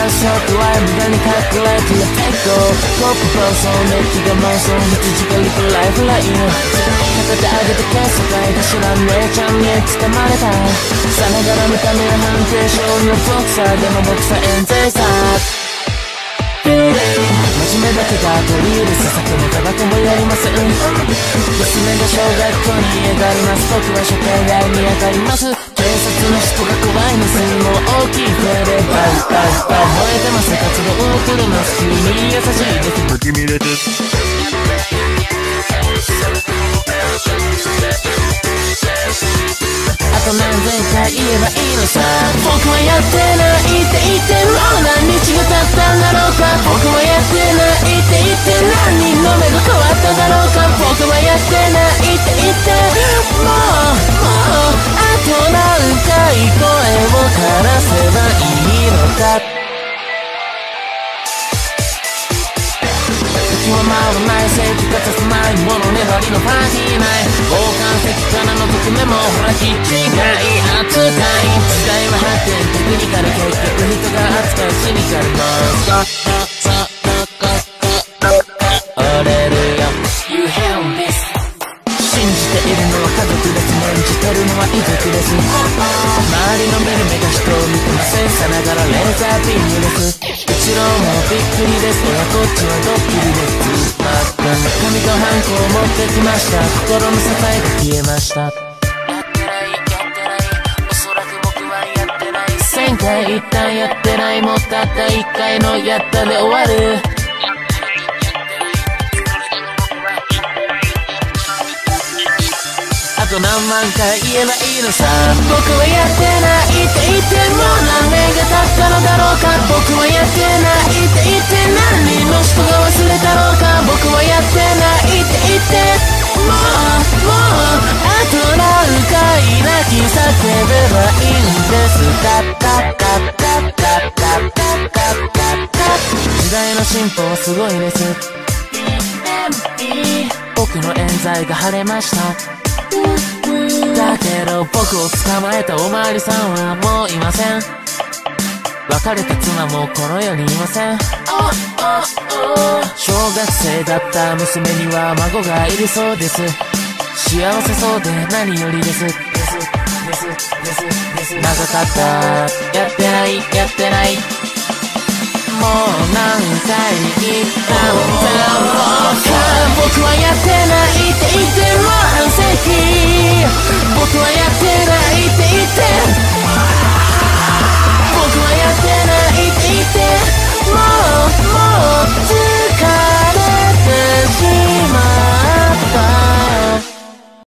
らす欲は無駄に隠れてる抵抗コップ暴走熱気が妄想羊がリプライフライン片手上げて消すかいかしら姉ちゃんに掴まれたさながら見た目は判定勝利のボクサーでも僕さ冤罪さ真面目だけが取り許す酒もタバコもやりません娘が小学校に家があります僕は商店街に当たります警察の人が怖いのすもう大きい声でバイバイバイ燃えてます活動を送ります急に優しいです不気味ですあと何千回言えばいいのさ僕はやってないって言ってもう何日が経ったんだろうか僕はやってないって言って何人の目が変わっただろうか僕はやってないって言ってもうあと何回声を枯らせばいいのか時は回らない生活がさないもの粘りのパーティー内傍観席からの側面もほら気違い扱い時代は発展テクニカル結局人が扱うシニカルモンスター折れるよ You held this 信じているのは家族です念じてるのは遺族です周りの見る目が人を見てませんさながらレーザービームです後ろもびっくりです親こっちはドッキリです紙とハンコを持ってきました心の支えが消えましたやってないおそらく僕はやってない1000回一旦やってないもうたった1回のやったで終わるあと何万回言えばいいのさ僕はやってないって言っても何年が経ったのだろうか僕はやってないって言って何人の人が忘れたろうか僕はやってないって言ってもうあと何回泣き叫べばいいんですか時代の進歩はすごいです僕の冤罪が晴れましただけど僕を捕まえたおまわりさんはもういません別れた妻もこの世にいません小学生だった娘には孫がいるそうです幸せそうで何よりです長かったやってないもう何回言ったんだろうか僕はやってないって言っても半世紀僕はやってないって言って